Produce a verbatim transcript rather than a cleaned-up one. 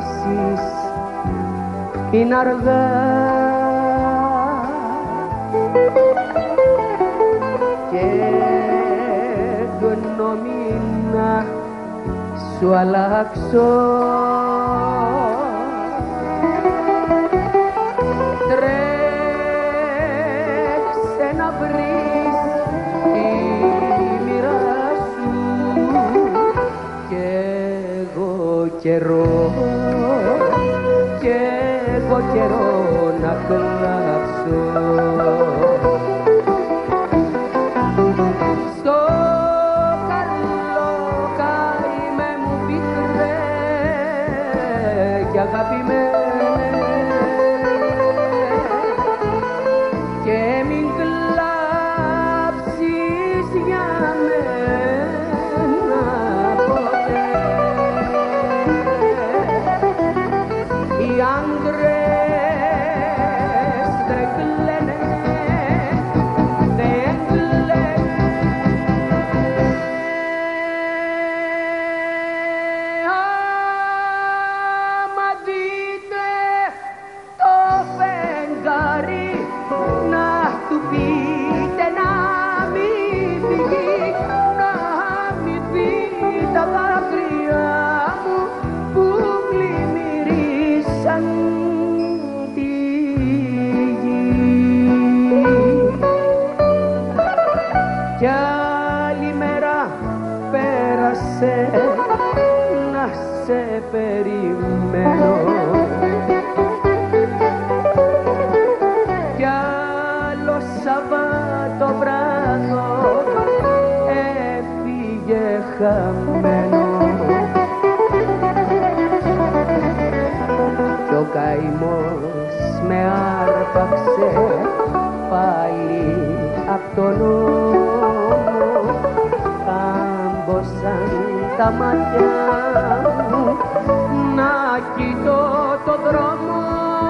αλλάξεις είναι αργά και γνώμη να σου αλλάξω. Τρέξε να βρεις τη μοίρα σου κι εγώ καιρό, κι εγώ καιρό να κλάψω. Στο καλό καημέ μου πικρέ κι αγαπημένε και μην κλάψεις για μένα ποτέ. Οι άντρες δεν κλαίνε, δεν κλαίνε. Άμα δείτε το φεγγάρι να του πείτε να μην φύγει, να μην δει τα δάκρυα μου που πλημμυρίσαν τη γη. Κι άλλη μέρα πέρασε να σε περιμένω κι άλλο Σαββατοβράδο έφυγε χαμένο κι ο καημός με άρπαξε πάλι απ' τον νόμο. Κάμποσαν τα μάτια μου να κοιτώ το δρόμο